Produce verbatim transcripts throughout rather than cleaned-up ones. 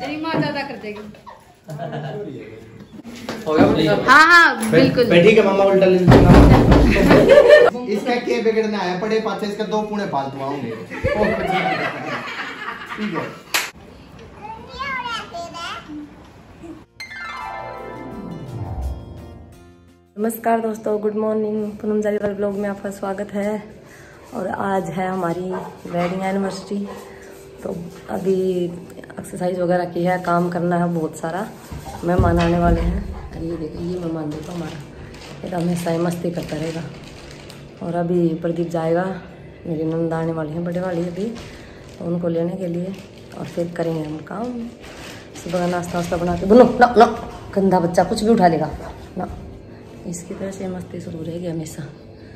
तेरी माँ ज्यादा कर देगी। हाँ हाँ बिल्कुल। ठीक है मम्मा उल्टा ले इसका क्या बिगड़ना है, पड़े पाछे इसका दो पुणे फालतू आऊंगे। ठीक है। नमस्कार दोस्तों, good morning. Poonam Jariwal blog में आपका स्वागत है। और आज है हमारी वेडिंग एनिवर्सरी। तो अभी एक्सरसाइज वगैरह की है, काम करना है बहुत सारा। मेहमान आने वाले हैं। और ये देखिए, ये मेहमान देखो हमारा, ये तो हमेशा ही मस्ती करता रहेगा। और अभी प्रदीप जाएगा, मेरी नंद आने वाली है बड़े वाली अभी, तो उनको लेने के लिए। और फिर करेंगे हम काम। सुबह का नाश्ता वास्ता बना के बुनो ना ना, गंदा बच्चा कुछ भी उठा लेगा ना। इसकी तरह से मस्ती शुरू रहेगी हमेशा।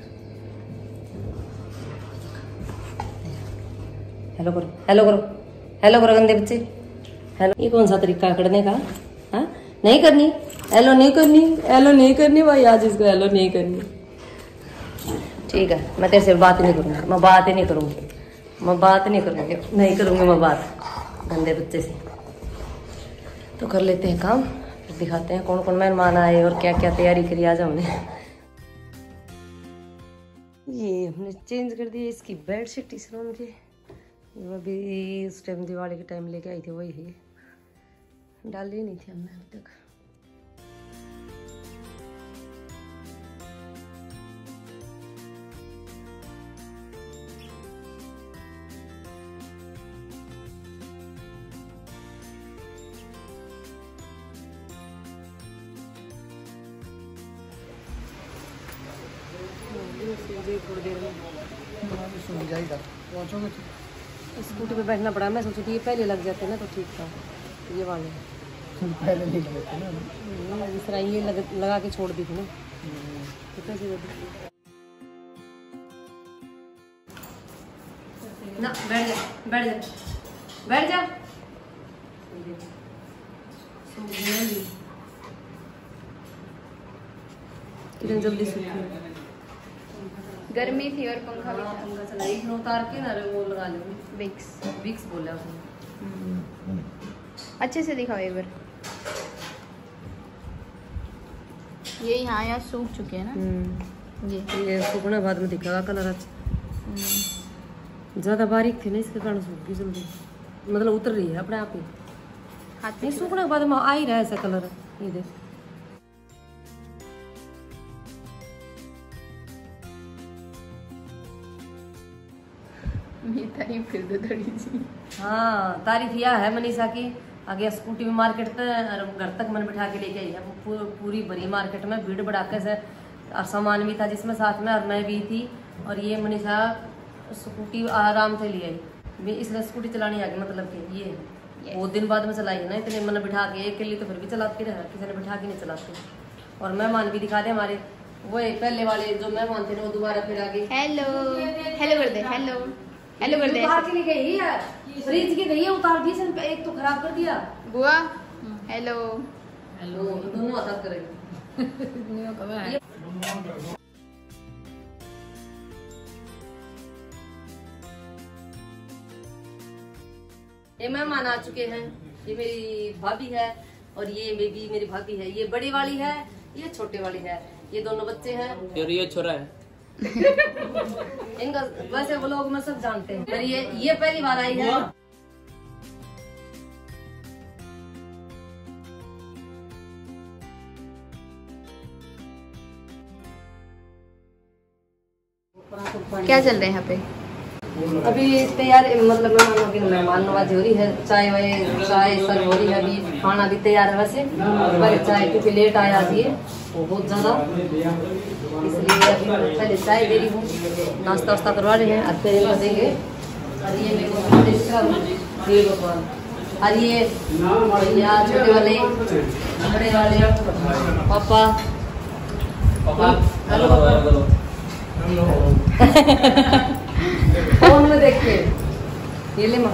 हेलो करो, हेलो करो, हेलो करो गंदे बच्चे, हेलो। ये कौन सा तरीका करने का? हाँ नहीं करनी, हेलो नहीं करनी, हेलो नहीं करनी भाई, आज इसको हेलो नहीं करनी। ठीक है, मैं तेरे से बात नहीं करूँगी, मैं बात ही नहीं करूँगी, मैं बात नहीं करूँगी, नहीं करूँगी मैं बात गंदे बच्चे से। तो कर लेते हैं काम, दिखाते हैं कौन कौन मेहमान आए और क्या क्या तैयारी करी आज हमने। ये हमने चेंज कर दी इसकी बेडशीट इस रूम की। वो अभी उस टाइम दिवाली के टाइम लेके आई थी, वही है, डाली नहीं थी हमने अभी तक। थोड़ी देर में जाएगा, पहुंचोगे स्कूटी पे बैठना पड़ा। मैं सोची थी ये पहले लग जाते ना तो ठीक था, ये वाले पहले नहीं लगे ना, इस तरह ये लग, लगा के छोड़ दी थी ना। तो कैसे ना, बैठ जा बैठ जा बैठ जा। किरण जल्दी सूखी, गर्मी थी और पंखा भी था। पंखा चला, एक नो उतार के ना वो लगा लो, विक्स विक्स बोला उसने। अच्छे से दिखाओ एक बार। ये यहाँ यहाँ सूख चुके हैं ना। ये ये सूखने बाद में दिखेगा कलर अच्छा। ज्यादा बारीक थी ना, इसके कारण सूख गई जल्दी, मतलब उतर रही है अपने आप ही। हाथ नहीं सूखने के बाद में आ ही रहा है ऐसा कलर। ये देख, ये तारीफ कर दो थोड़ी सी। हाँ तारीफ यह है मनीषा की। आगे स्कूटी में मार्केट तक घर तक मन बिठा के लेके आई है, पू, पूरी बड़ी मार्केट में भीड़ भड़ाके से। और सामान भी था जिसमें साथ में, और मैं भी थी। और ये मनीषा स्कूटी आराम से ले आई, इसलिए स्कूटी चलानी आ गई। मतलब कि ये बहुत दिन बाद में चलाई है ना, इतने मन बिठा के। एक के लिए तो फिर भी चलाती रहा, किसी ने बिठा के नहीं चलाते। और मेहमान भी दिखा दे हमारे, वो पहले वाले जो मेहमान थे ना वो दोबारा फिर आ गए। हेलो हेलो कर दे, हेलो हेलो कर दे। उतार के लेके गई है, फ्रिज के गई है, उतार दी सन, एक तो खराब कर दिया। बुआ हेलो हेलो, दोनों हाथ करेंगे। ये मेहमान आ चुके हैं। ये मेरी भाभी है और ये भी मेरी भाभी है। ये बड़ी वाली है, ये छोटे वाली है। ये दोनों बच्चे हैं और ये छोरा है। इनका वैसे वो लोग में सब जानते हैं, पर ये ये पहली बार आई है। क्या चल रहा है यहाँ पे? अभी तैयार, मतलब मेहमानों की मेहमान नवाजी हो रही है। चाय वाय चाय सर्व हो रही है, अभी खाना भी तैयार है। वैसे पर चाय क्योंकि लेट आया आज ये बहुत ज्यादा, इसलिए अभी पहले चाय दे रही हूँ। नाश्ता वास्ता करवा रहे हैं, और फिर इनको देंगे। और ये मेरे को, और ये भैया छोटे वाले, बड़े वाले, पापा। हेलो पापा, फोन में देख के ये ले माँ।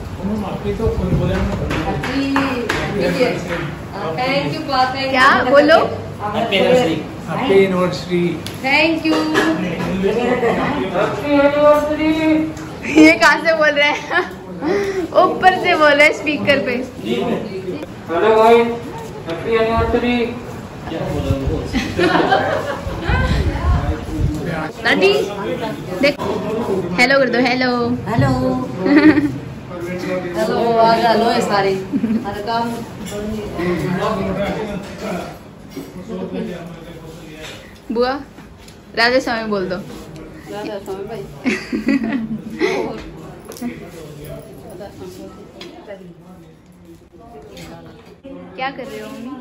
थैंक यू बात है, क्या बोलो? Happy anniversary. Thank you. ये कहाँ से बोल रहे हैं? ऊपर से बोले स्पीकर पे। हेलो भाई, हैप्पी एनिवर्सरी। दादी देख, हेलो कर दो। हेलो हेलो हेलो आ जा लो ये सारी अरे काम बुआ राजा स्वामी बोल दो। राजा स्वामी भाई क्या कर रहे हो मम्मी?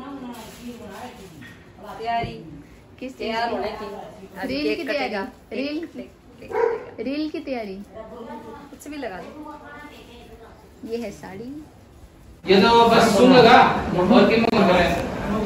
तैयारी किस तैयार होने की रील की तैयारी? रील रील की तैयारी कुछ भी लगा दो। ये है साड़ी। ये तो बस सुन लगा और क्या मन कर रहा है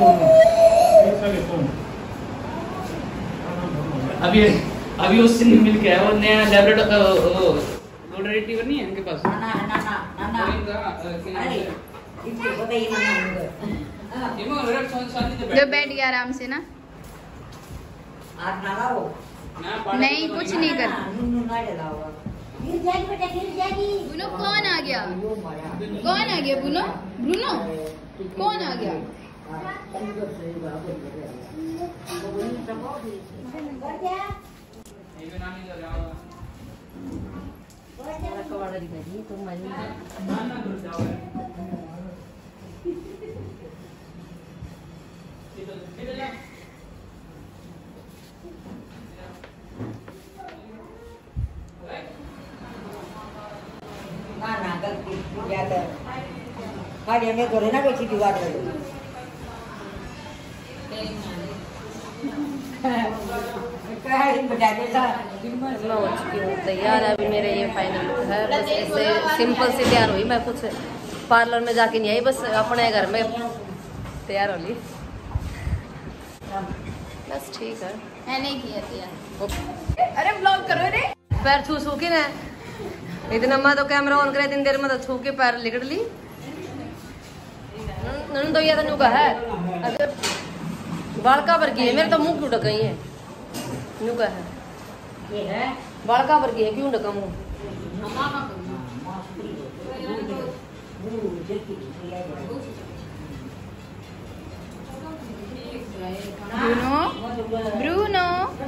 अभी अभी उससे नहीं मिल के आया वो नया लैबरेटरी रोड रिट्रीवर नहीं है उनके पास। ना ना ना ना ना अरे इनके पता ही नहीं होगा। ये मगर रेड सोन शादी से जो बैठ गया आराम से ना। आज ना लाओ नहीं कुछ नहीं कर। नुनु ना लाओ गिर जाएगी बेटा गिर जाएगी। बुनो कौन आ गया? कौन आ गया बुनो? ब्रूनो कौन आ गया? ना ना गलती ज्यादा खाली हमें करे ना कोई चीज बात करो मैं हो चुकी हूँ तैयार। अभी मेरे ये फाइनल लुक है। बस ऐसे सिंपल से तैयार हुई। मैं कुछ पार्लर में जाके नहीं आई, बस अपने घर में तैयार हो ली। बस ठीक है। है नहीं किया तैयार। अरे ब्लॉग करो रे। पैर छू छू के ना इतना मैं तो कैमरा ऑन करे इतनी देर में तो छू के पैर लिकड़ ली। नन तो ये तो नुका है बालका पर की है। मेरे तो मुंह क्यों ढका है? नुका है ये है बालका पर की है, क्यों ढका मुंह? ब्रूनो ब्रूनो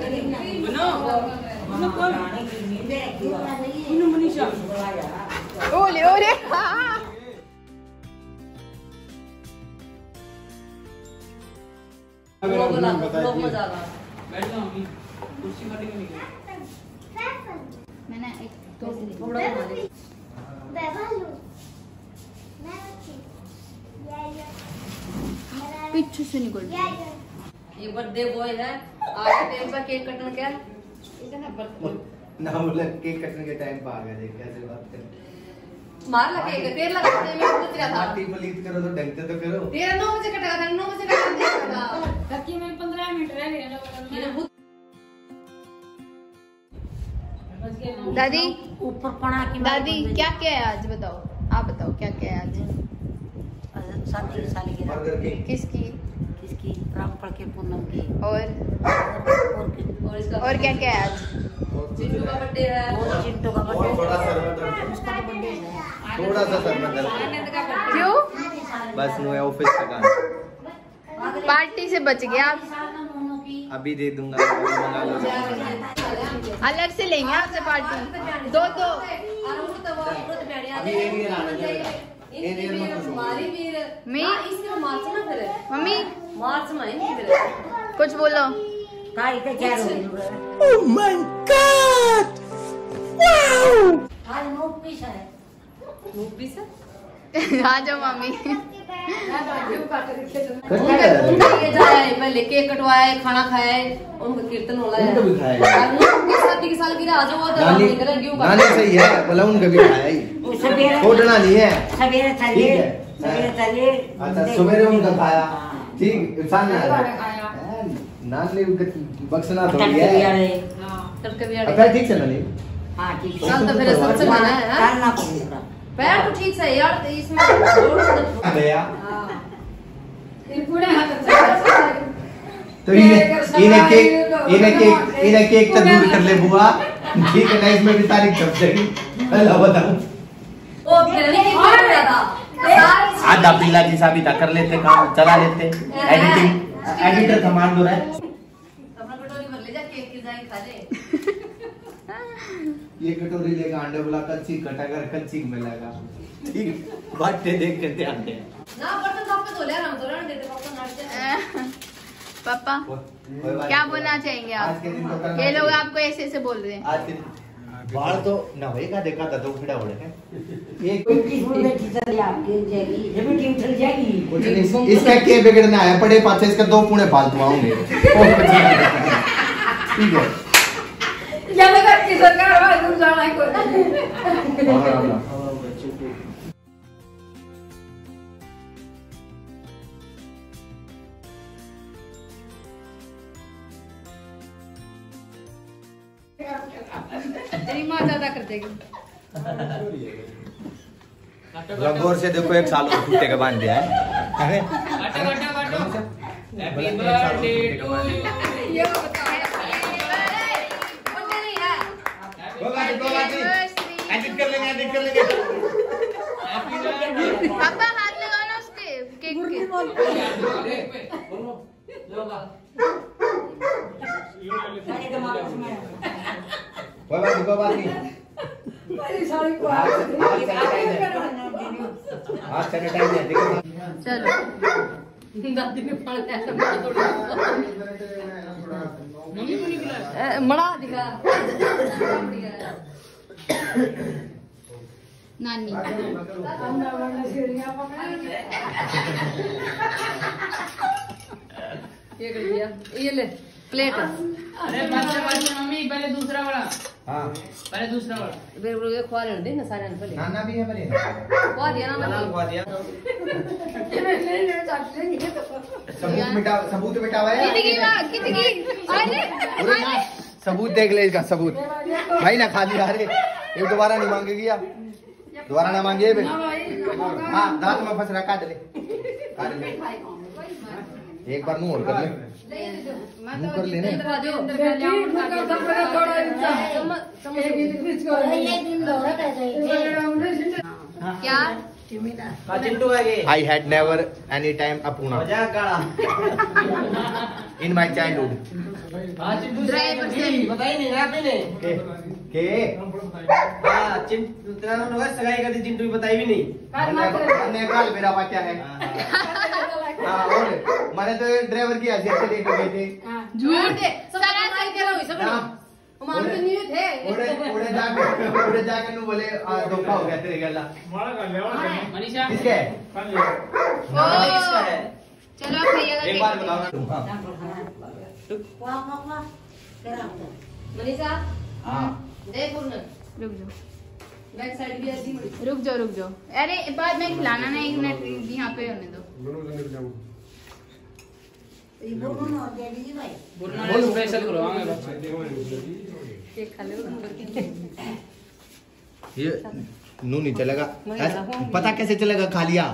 ओले ओले बैठ जाओ अभी कुर्सी कटेंगे नहीं। मैंने एक तो थोड़ा पीछे से निकल। ये बर्थडे बॉय है। आज टाइम पर केक कटने क्या ना बोले केक कटने के टाइम पे आ गया। देख कैसे बात कर मार लगे तेरे लगा मैं पूछ रहा था। पार्टी प्लीज करो तो ढंग से तो करो। तेरा नौ बजे कटेगा था, नौ बजे कटेगा था। ताकि मैं पंद्रह मिनट रह गए ना मेरे भूत दादी ऊपर पड़ा की दादी क्या क्या है आज? बताओ आप बताओ क्या क्या है आज? शादी की सालगिरह बर्गर केक किसकी? किसकी रामपुर के पूनम की और और और इसका और क्या क्या है आज? चिंटू का बर्थडे है। और चिंटू का और बर्थडे थोड़ा सर में दर्द उसका तो बर्थडे है थोड़ा सा सर में दर्द क्यों? बस नो ऑफिस का काम पार्टी से बच गया आप। अभी दे दूंगा मंगा लो। अलग से लेंगे आपसे पार्टी दो दो। अभी एरियर आना चाहिए एरियर में कुछ मैं मार्च में फिर मम्मी मार्च में नहीं फिर कुछ बोलो। काई पे क्या रो आज नो पीस है मूव भी से आ जाओ मम्मी। ये जाए पहले केक कटवाए खाना खाए उनका कीर्तन होला है। उनका भी खाया और उनकी शादी की सालगिरह आज वो तो नानी हम करें क्यों नानी सही है बोला उनका भी खाया ही सवेरे छोड़ना नहीं है। सवेरे ठीक चलिए है। सवेरे चलिए अच्छा सवेरे उनका खाया ठीक इंसान ना नान ले बक्सना थोड़ी है। तड़के भी अब पैर ठीक से ना नहीं हाँ ठीक है चल तो फिर सबसे माना है हाँ? डालना पड़ेगा पैर तो ठीक से यार तो इसमें गया पूरे हाथ तो इन्हें इन्हें केक इन्हें केक इन्हें केक तो दूर कर ले बुआ ठीक है ना इसमें भी तारीख छप जाएगी हेलो बताऊं ओ फिर नहीं हो जाता आधा पिल्ला की साबी था कर लेते काम चला लेते एडिटिंग एडिटर कमांड हो रहा है। अपना कटोरी भर ले जा केक की जाए खा ले। ये कटोरी लेकर अंडे बोला कच्ची कटाकर कच्ची मिलेगा ठीक बातें देख कर ध्यान दे ना बर्तन साफ पे धो ले हम तो रहने देते पापा नाश्ते पापा क्या बोलना चाहेंगे आप? ये लोग आपको ऐसे ऐसे बोल रहे हैं। आज के दिन बाल तो ना भाई का देखा था तो खड़ा हो रहे हैं एक कुछ नहीं इसका क्या बिगड़ना है पड़े पाछे इसका दो पुणे फालतू आऊंगे ठीक है या मैं करके सरकार वाला दूर जाना है कोई तेरी माँ ज्यादा कर देगी। गौर से देखो एक साल कुत्ते का बांध दिया है काटो काटो काटो हैप्पी बर्थडे टू यू। ये बताया एडिट कर लेंगे एडिट कर लेंगे हैप्पी बर्थडे। पापा हाथ लगाओ ना उसके केक के। कोई बात नहीं कोई बात नहीं हाथ सैनिटाइज है देखो चलो दादी ने पड़ ऐसा बड़ा थोड़ा मम्मी को निकला मड़ा दिखा नानी ये कर दिया ये ले प्लेट अरे बच्चे बच्चे मम्मी पहले दूसरा वाला हाँ पहले दूसरा वाला फिर वो खवा लेने दे ना सारे ने पहले नाना भी है मेरे खवा दिया ना नाना ना खवा दिया सबूत सबूत मिटा सबूत मिटावा है कितनी कितनी अरे अरे ना सबूत देख ले इसका सबूत भाई ना खाली अरे ये दोबारा नहीं मांगेगी आप दोबारा ना मांगे बे हाँ दांत में फंस रहा काट ले काट ले एक बार मुंह और कर ले मुंह कर लेने क्या I had never any time अपना in my childhood dry percent बताई नहीं ना आपने के के हाँ चिंटू तेरा नाम होगा सगाई का चिंटू बताई भी नहीं मैंने काल मेरा वाक्य है हाँ और मैंने तो ड्राइवर की हैसियत से लेकर गए थे झूठ सारा सही करो सब हाँ मान तो नहीं थे उड़े उड़े जाके उड़े जाके नु बोले आ, धोखा हो गया तेरे गला मनीषा किसके ओ चलो आप भैया का एक बार केक बताओ ना तुम हाँ मनीषा हाँ दे पूर्ण रुक जाओ बैक साइड भी ऐसी मुड़ी रुक जाओ रुक जाओ अरे बाद में खिलाना ना एक मिनट यहाँ पे होने दो बुरना स्पेशल करो हमें बच्चे केक खा ले ये नू नहीं चलेगा ऐसा- पता कैसे चलेगा खा लिया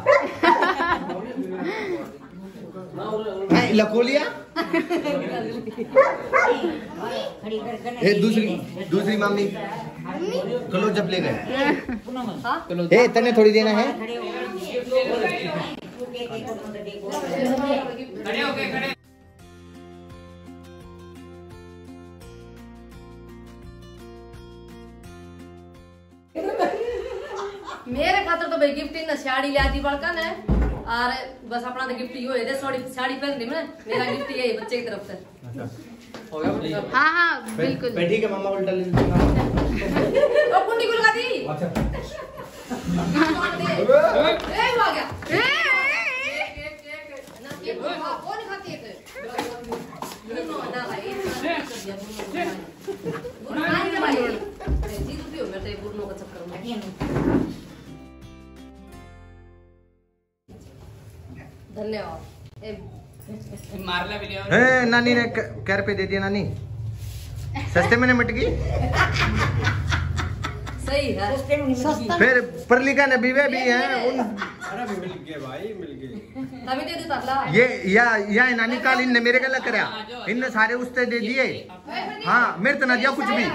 हैं, लको लिया ए दूसरी दूसरी मम्मी कलो जब ले गए ए तने थोड़ी देना है खड़े हो गए खड़े मेरे खातर तो भाई गिफ्ट ना साड़ी लिया दी बड़का ने और बस अपना तो गिफ्ट ही होए दे साड़ी साड़ी पहन दी मैं मेरा गिफ्ट ये है बच्चे की तरफ से हाँ हाँ बिल्कुल बैठी के मम्मा उल्टा ले और कुंडी को लगा दी अच्छा ए वो आ गया ए, ए, ए, ना ये कौन खाती है नो ना भाई बुरा नहीं भाई जी तो पियो मेरे बुरनो का चक्कर में धन्यवाद ए मारला भी लिया ए नानी ने कर पे दे दिया नानी सस्ते में निपट गई सही है फिर परलिका ने बीवे भी हैं उन मेरा भी मिल गया भाई, मिल गए। तभी दे दे तल्ला ये या या नानी काल इनने मेरे गला करा, इनने सारे उसते दे दिए। हाँ मेरे तो ना दिया कुछ भी।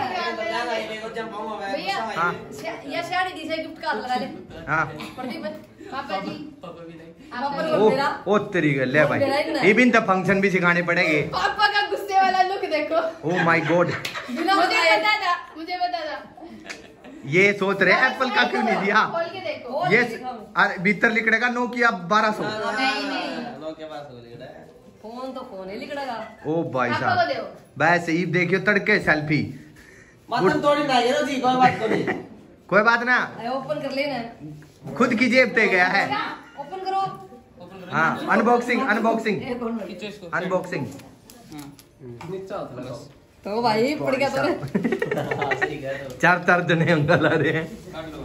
भैया हाँ ये साड़ी दी से गिफ्ट कार्ड लगा ले। हाँ प्रदीप पापा जी पापा भी नहीं। पापा ओ को मेरा ओ तेरी गल ले भाई, ये भी तो फंक्शन भी सिखाने पड़ेंगे। पापा का गुस्से वाला लुक देखो। ओ माय गॉड, बिना मुझे बताए पता था, मुझे पता था। ये सोच रहे एप्पल का क्यों नहीं दिया। खोल के देखो। ये अरे भीतर लिखड़ेगा नोकिया बारह सौ। नहीं नहीं फोन तो फोन ही लिखड़ेगा। ओ भाई पापा को साहब दो। वैसे ही देखियो तड़के सेल्फी। मतलब थोड़ी ना ये जी, कोई बात तो नहीं। कोई बात ना, ओपन कर लेना, खुद की जेब पे गया है। ओपन करो। ओपन करो। हाँ अनबॉक्सिंग अनबॉक्सिंग खींचो इसको। अनबॉक्सिंग। नीचे आओ थोड़ा बस। तो भाई पड़ गया तो चार चार जने हम ला रहे हैं। काट लो।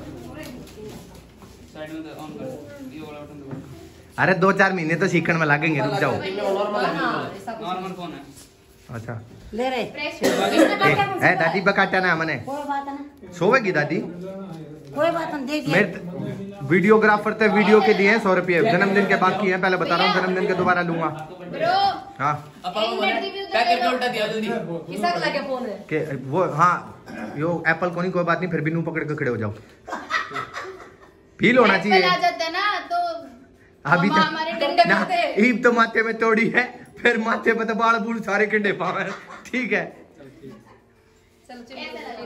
साइड में ऑन कर। ये वाला बटन दबाओ। अरे दो चार महीने तो सीखने में लगेंगे, रुक जाओ। नॉर्मल फोन है। अच्छा ले रे है दादी बकाटा ना मने कोई बात ना, सोवेगी दादी। कोई बात नहीं, देखिए मेरे वीडियोग्राफर थे, वीडियो के दिए सौ रुपये, जन्मदिन के बाकी हैं, पहले बता रहा हूँ जन्मदिन के दोबारा लूंगा। ब्रो हाँ अब पापा बोले पैक करके उल्टा दिया जल्दी। किसा का लगे फोन है के वो हाँ यो एप्पल को नहीं कोई बात नहीं, फिर भी नू पकड़ के खड़े हो जाओ। फील होना एप्पल चाहिए। आ जाता है ना तो अभी मम्मा तक हमारे डंडे डंडे ना मारते। ईब तो माथे में तोड़ी है, फिर माथे पे तो बाल बूल सारे किंडे पावे। ठीक है चल चल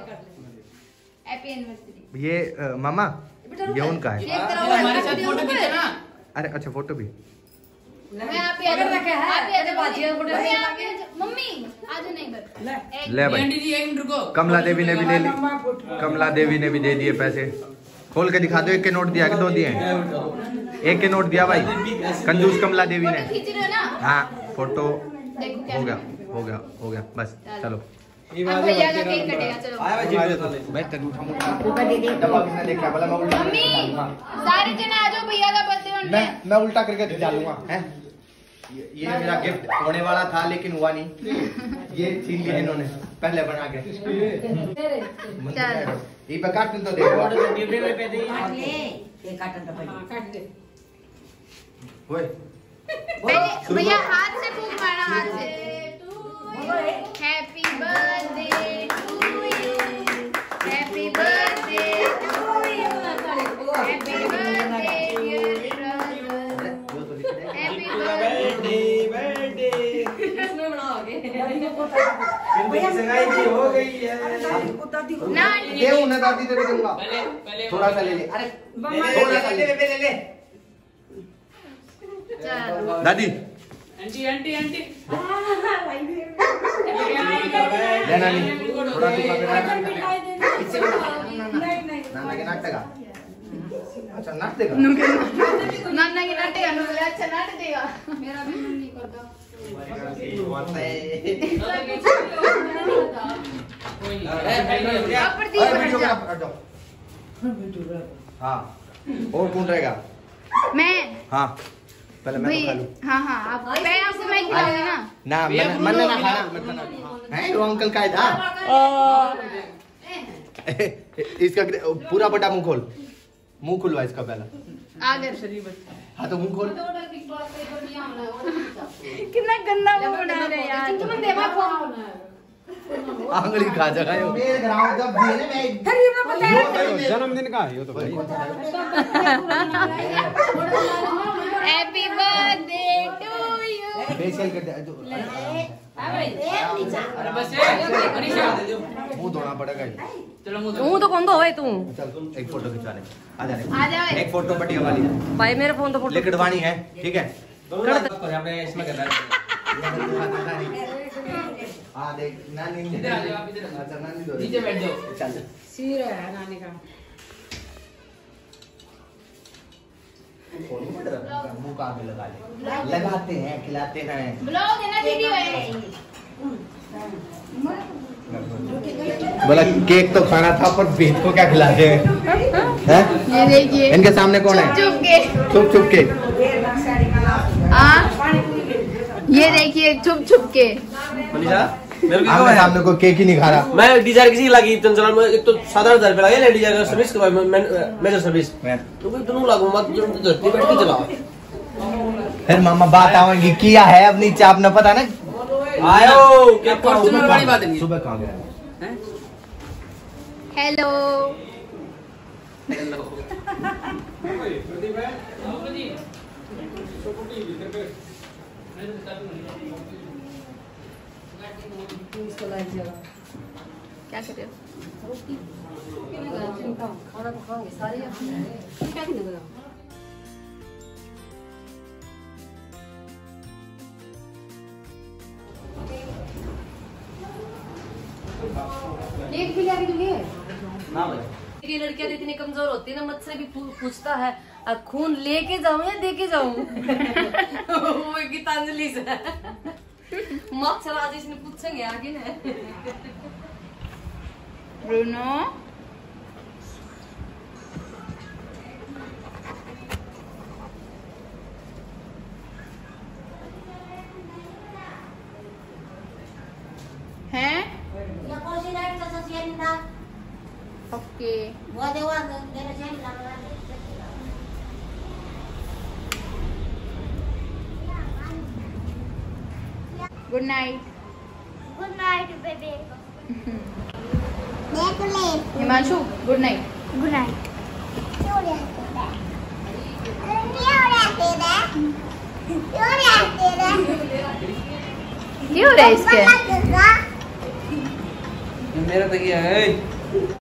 हैप्पी एनिवर्सरी। ये अ, मामा ये उनका है। एक तरह ये हमारे साथ फोटो खींचे ना। अरे अच्छा फोटो भी मैं आप ही अगर रखा है, आप ही अरे बाजिया फोटो मम्मी नहीं आप ही आ जाओ। मम्मी आज नहीं कर ले भाई। आंटी जी एक मिनट रुको। कमला देवी ने भी ले ली, कमला देवी ने भी दे दिए पैसे। खोल के दिखा दो, एक के नोट दिया कि दो दिए हैं? एक के नोट दिया भाई, कंजूस कमला देवी ने। फोटो खींच रहे हो ना? हाँ फोटो देखो हो क्या गया हो गया हो गया बस चलो। अब भैया का केक कटेगा चलो। आया भाई जी। मैं तेरे उठा मुठा डब्बा किसने देखा बोला मैं उल्टा मम्मी करके डालूंगा। सारे जने आ जाओ भैया का बर्थडे मैं मनाने। मैं उल्टा करके डालूंगा हैं। ये ये मेरा गिफ्ट होने वाला था लेकिन हुआ नहीं, ये छीन लिया इन्होंने पहले बना के। चल ये पे काट तो देखो डिब्बे में पे दे। काट ले, ये काटन का पड़ी। काट दे ओए पहले भैया हाथ से फूंक मारना, हाथ से। Happy birthday to you, happy birthday to you, happy birthday dear brother, happy birthday. Birthday birthday इसमें बनाओगे जिंदगी सगाई भी हो गई है। ना दे उन्हें दादी दे दूंगा, पहले पहले थोड़ा सा ले ले। अरे थोड़ा सा ले ले ले। चल दादी आंटी आंटी आंटी लेना नहीं थोड़ा सा नाना के नाटक का अच्छा नाट देगा। नाना के नाटेगा नो बोले अच्छा नाट देगा। मेरा भी मन नहीं करता। कोई नहीं। अब प्रदीप अरे हट बैठो जा। आप, हट जाओ। हाँ और कौन रहेगा? मैं हाँ पहले मैं तो खा भाई लूं। हाँ हाँ आप मैं आपको मैं खिलाऊंगी ना। ना मन मन ना खाना मत खाना है वो अंकल का है था। इसका पूरा बड़ा मुंह खोल, मुंह खुलवा इसका पहला। आगर हाँ तो मुंह खोल। कितना गंदा मुंह बना रहे हैं यार। तुम देवा को आंगली खा जाएगा ये। मेरे ग्राउंड जब दिए ना मैं जन्मदिन का है ये तो भाई। Happy birthday to you. Facial कर दे। अरे बस ये मनीषा मुंह धोना पड़ेगा ये। चलो मुंह तू तो कौन दो है तू चल एक फोटो खिंचवा ले। आ जा आ जाओ। एक फोटो बढ़िया वाली है, भाई मेरा फोन तो फोटो लिखड़वानी है ठीक है। हमने इसमें करना है। हाँ देख नानी इधर आ जाओ आप इधर आ जाओ। अच्छा नानी दो नीचे बैठ जाओ। चल सिर है नानी का मुंह का आगे लगा ले, लगाते हैं खिलाते हैं। ब्लॉग है ना वीडियो है। बोला केक तो खाना था पर भेद को क्या खिलाते हैं हैं? ये देखिए इनके सामने कौन है? चुप के चुप चुप के हाँ ये देखिए चुप चुप के। मनीषा मेरे को आमने सामने को केक ही नहीं खा रहा। मैं डिजायर किसी लगी चंचल में एक तो सात आठ हजार रुपया लगे डिजायर सर्विस के बाद मेजर सर्विस तो कोई दोनों लागू मत धरती बैठ के चला। फिर मामा बात आवेंगी किया है अब नीचे आपने पता ना आयो क्या बड़ी बात नहीं। सुबह कहाँ गया? हेलो क्या कर रहे हो? खाना तो खाओगे सारे क्या करेगा? एक भी लाके दूंगी ना भाई ये लड़कियां इतनी कमजोर होती है ना, मुझसे भी पूछता है खून लेके जाऊं या दे के जाऊं। वो गीतांजलि से मत चला आज इसने पूछेंगे आगे ना। ब्रूनो हैं? Okay good night. Good night baby. Himanshu good night. Good night. क्यों रहते हैं? क्यों रहते हैं? क्यों रहते हैं? क्यों रहे इसके? मेरा तकिया है।